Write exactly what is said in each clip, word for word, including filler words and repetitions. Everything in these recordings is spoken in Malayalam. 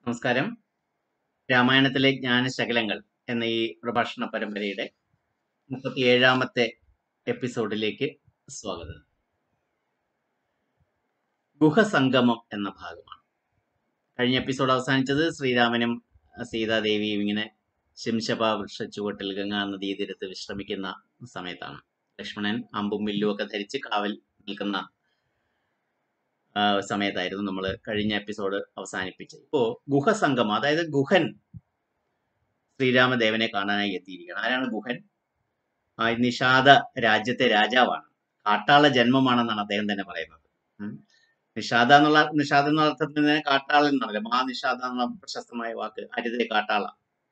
നമസ്കാരം. രാമായണത്തിലെ ജ്ഞാനശകലങ്ങൾ എന്ന ഈ പ്രഭാഷണ പരമ്പരയുടെ മുപ്പത്തിയേഴാമത്തെ എപ്പിസോഡിലേക്ക് സ്വാഗതം. ഗുഹസംഗമം എന്ന ഭാഗമാണ്. കഴിഞ്ഞ എപ്പിസോഡ് അവസാനിച്ചത് ശ്രീരാമനും സീതാദേവിയും ഇങ്ങനെ ശിംശപ വൃക്ഷ ചുവട്ടിൽ ഗംഗാ നദീതീരത്ത് വിശ്രമിക്കുന്ന സമയത്താണ്. ലക്ഷ്മണൻ അമ്പും വില്ലും ഒക്കെ ധരിച്ച് കാവൽ നിൽക്കുന്ന സമയത്തായിരുന്നു നമ്മൾ കഴിഞ്ഞ എപ്പിസോഡ് അവസാനിപ്പിച്ചത്. ഇപ്പോ ഗുഹസംഗമം, അതായത് ഗുഹൻ ശ്രീരാമദേവനെ കാണാനായി എത്തിയിരിക്കുകയാണ്. ആരാണ് ഗുഹൻ? ആ നിഷാദ രാജ്യത്തെ രാജാവാണ്. കാട്ടാള ജന്മമാണെന്നാണ് അദ്ദേഹം തന്നെ പറയുന്നത്. നിഷാദ എന്നുള്ള നിഷാദ എന്നുള്ള അർത്ഥത്തിൽ തന്നെ കാട്ടാളൻ എന്നാണല്ലോ. മാ നിഷാദ എന്നുള്ള പ്രശസ്തമായ വാക്ക് അരുതേ കാട്ടാള.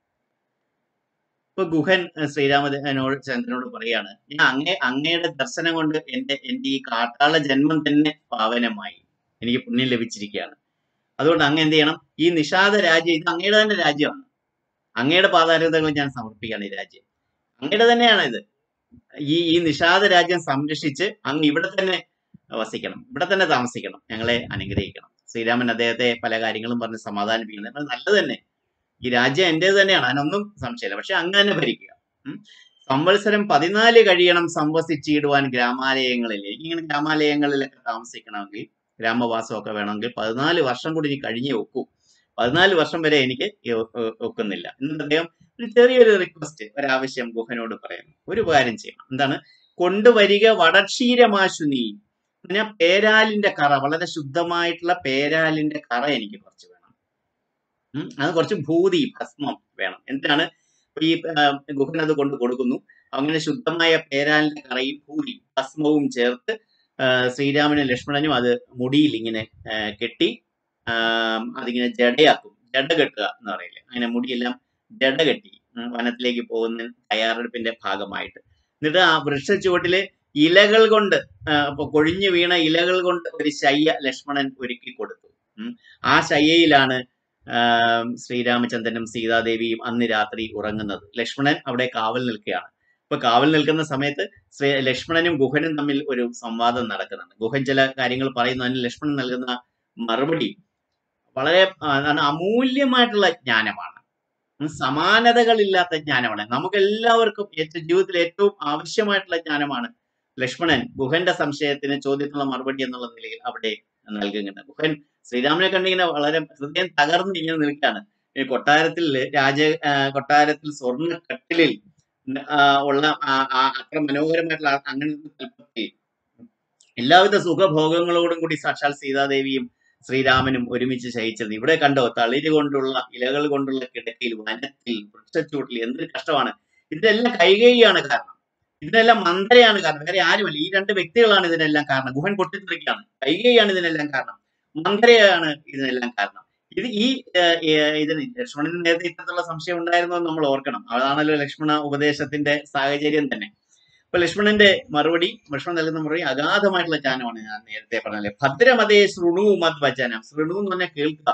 ഇപ്പൊ ഗുഹൻ ശ്രീരാമദേവനോട് ചന്ദ്രനോട് പറയാണ്, ഞാൻ അങ്ങേ അങ്ങയുടെ ദർശനം കൊണ്ട് എന്റെ എന്റെ ഈ കാട്ടാള ജന്മം തന്നെ പാവനമായി, എനിക്ക് പുണ്യം ലഭിച്ചിരിക്കുകയാണ്. അതുകൊണ്ട് അങ്ങ് എന്ത് ചെയ്യണം, ഈ നിഷാദ രാജ്യം ഇത് അങ്ങയുടെ തന്നെ രാജ്യമാണ്, അങ്ങയുടെ പാതാരതകൾ ഞാൻ സമർപ്പിക്കുകയാണ്. ഈ രാജ്യം അങ്ങയുടെ തന്നെയാണ്. ഇത് ഈ ഈ നിഷാദ രാജ്യം സംരക്ഷിച്ച് അങ്ങ് ഇവിടെ തന്നെ വസിക്കണം, ഇവിടെ തന്നെ താമസിക്കണം, ഞങ്ങളെ അനുഗ്രഹിക്കണം. ശ്രീരാമൻ അദ്ദേഹത്തെ പല കാര്യങ്ങളും പറഞ്ഞ് സമാധാനിപ്പിക്കുന്നത് നല്ലത് തന്നെ. ഈ രാജ്യം എന്റേത് തന്നെയാണ്, അതിനൊന്നും സംശയമില്ല. പക്ഷെ അങ്ങ് തന്നെ ഭരിക്കുക. സംവത്സരം പതിനാല് കഴിയണം സംവസിച്ചിടുവാൻ ഗ്രാമാലയങ്ങളിൽ. ഇങ്ങനെ ഗ്രാമാലയങ്ങളിലൊക്കെ താമസിക്കണമെങ്കിൽ, ഗ്രാമവാസമൊക്കെ വേണമെങ്കിൽ പതിനാല് വർഷം കൂടി ഇനി കഴിഞ്ഞേ ഒക്കൂ. പതിനാല് വർഷം വരെ എനിക്ക് ഒക്കുന്നില്ല. എന്നിട്ട് അദ്ദേഹം ഒരു ചെറിയൊരു റിക്വസ്റ്റ്, ഒരാവശ്യം ഗുഹനോട് പറയുന്നു. ഒരു കാര്യം ചെയ്യണം. എന്താണ്? കൊണ്ടുവരിക വടക്ഷീരമാശു നീ. ഞാൻ പേരാലിന്റെ കറ, വളരെ ശുദ്ധമായിട്ടുള്ള പേരാലിന്റെ കറ എനിക്ക് കുറച്ച് വേണം. അത് കുറച്ച് ഭൂതി ഭസ്മം വേണം. എന്തിനാണ്? ഈ ഗുഹൻ അത് കൊണ്ട് കൊടുക്കുന്നു. അങ്ങനെ ശുദ്ധമായ പേരാലിന്റെ കറയും ഭൂതി ഭസ്മവും ചേർത്ത് ശ്രീരാമനും ലക്ഷ്മണനും അത് മുടിയിൽ ഇങ്ങനെ കെട്ടി അതിങ്ങനെ ജടയാക്കും. ജട കെട്ടുക എന്ന് പറയില്ലേ, അങ്ങനെ മുടിയെല്ലാം ജട കെട്ടി വനത്തിലേക്ക് പോകുന്ന തയ്യാറെടുപ്പിന്റെ ഭാഗമായിട്ട്. എന്നിട്ട് ആ വൃക്ഷ ചുവട്ടില് ഇലകൾ കൊണ്ട്, ഇപ്പൊ കൊഴിഞ്ഞു വീണ ഇലകൾ കൊണ്ട് ഒരു ശയ്യ ലക്ഷ്മണൻ ഒരുക്കി കൊടുത്തു. ആ ശയ്യയിലാണ് ശ്രീരാമചന്ദ്രനും സീതാദേവിയും അന്ന് രാത്രി ഉറങ്ങുന്നത്. ലക്ഷ്മണൻ അവിടെ കാവൽ നിൽക്കുകയാണ്. ഇപ്പൊ കാവൽ നിൽക്കുന്ന സമയത്ത് ശ്രീ ലക്ഷ്മണനും ഗുഹനും തമ്മിൽ ഒരു സംവാദം നടക്കുന്നുണ്ട്. ഗുഹൻ ചില കാര്യങ്ങൾ പറയുന്നു. അതിന് ലക്ഷ്മണൻ നൽകുന്ന മറുപടി വളരെ അമൂല്യമായിട്ടുള്ള ജ്ഞാനമാണ്, സമാനതകളില്ലാത്ത ജ്ഞാനമാണ്. നമുക്ക് എല്ലാവർക്കും ഏറ്റവും ജീവിതത്തിൽ ഏറ്റവും ആവശ്യമായിട്ടുള്ള ജ്ഞാനമാണ് ലക്ഷ്മണൻ ഗുഹന്റെ സംശയത്തിന് ചോദ്യത്തിനുള്ള മറുപടി എന്നുള്ള നിലയിൽ അവിടെ നൽകുന്നുണ്ട്. ഗുഹൻ ശ്രീരാമനെ കണ്ടിങ്ങനെ വളരെ ഹൃദയം തകർന്ന് ഇങ്ങനെ നിൽക്കുകയാണ്. ഈ കൊട്ടാരത്തിൽ രാജ കൊട്ടാരത്തിൽ സ്വർണ്ണ കട്ടിലിൽ ഉള്ള അത്ര മനോഹരമായിട്ടുള്ള അങ്ങനത്തെ എല്ലാവിധ സുഖഭോഗങ്ങളോടും കൂടി സാക്ഷാൽ സീതാദേവിയും ശ്രീരാമനും ഒരുമിച്ച് ശയിച്ചിരുന്നു. ഇവിടെ കണ്ടോ, തളിര് കൊണ്ടുള്ള ഇലകൾ കൊണ്ടുള്ള കിടക്കയിൽ, വനത്തിൽ, വൃക്ഷച്ചൂട്ടിൽ എന്തൊരു കഷ്ടമാണ്. ഇതിനെല്ലാം കൈകേയിയാണ് കാരണം, ഇതിനെല്ലാം മന്ദരയാണ് കാരണം, വേറെ ആരുമല്ല. ഈ രണ്ട് വ്യക്തികളാണ് ഇതിനെല്ലാം കാരണം. ഗുഹൻ പൊട്ടിത്തെറിക്കുകയാണ്. കൈകേയിയാണ് ഇതിനെല്ലാം കാരണം, മന്ദരയാണ് ഇതിനെല്ലാം കാരണം. ഇത് ഈ ഇതിന് ലക്ഷ്മണന് നേരത്തെ ഇത്തരത്തിലുള്ള സംശയം ഉണ്ടായിരുന്നു എന്ന് നമ്മൾ ഓർക്കണം. അതാണല്ലോ ലക്ഷ്മണ ഉപദേശത്തിന്റെ സാഹചര്യം തന്നെ. അപ്പൊ ലക്ഷ്മണന്റെ മറുപടി, ലക്ഷ്മണൻ നൽകുന്ന മറുപടി അഗാധമായിട്ടുള്ള ജ്ഞാനമാണ്. ഞാൻ നേരത്തെ പറഞ്ഞല്ലേ, ഭദ്രമതേ ശൃണു മത് വചനം. ശൃണു എന്ന് പറഞ്ഞാൽ കേൾക്കുക.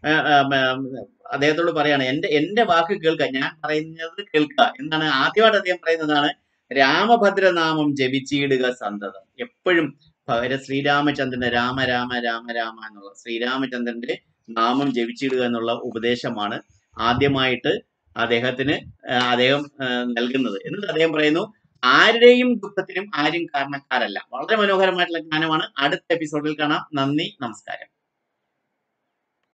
അദ്ദേഹത്തോട് പറയാണ്, എന്റെ എന്റെ വാക്ക് കേൾക്കുക, ഞാൻ പറയുന്നത് കേൾക്കുക എന്നാണ്. ആദ്യമായിട്ട് അദ്ദേഹം പറയുന്നതാണ് രാമഭദ്രനാമം ജപിച്ചിടുക സന്തതം. എപ്പോഴും ശ്രീരാമചന്ദ്രന്റെ രാമ രാമ രാമ രാമ എന്നുള്ള ശ്രീരാമചന്ദ്രന്റെ നാമം ജപിച്ചിടുക എന്നുള്ള ഉപദേശമാണ് ആദ്യമായിട്ട് അദ്ദേഹത്തിന് അദ്ദേഹം നൽകുന്നത്. എന്നിട്ട് അദ്ദേഹം പറയുന്നു, ആരുടെയും ദുഃഖത്തിനും ആരും കാരണക്കാരല്ല. വളരെ മനോഹരമായിട്ടുള്ള ജ്ഞാനമാണ്. അടുത്ത എപ്പിസോഡിൽ കാണാം. നന്ദി, നമസ്കാരം.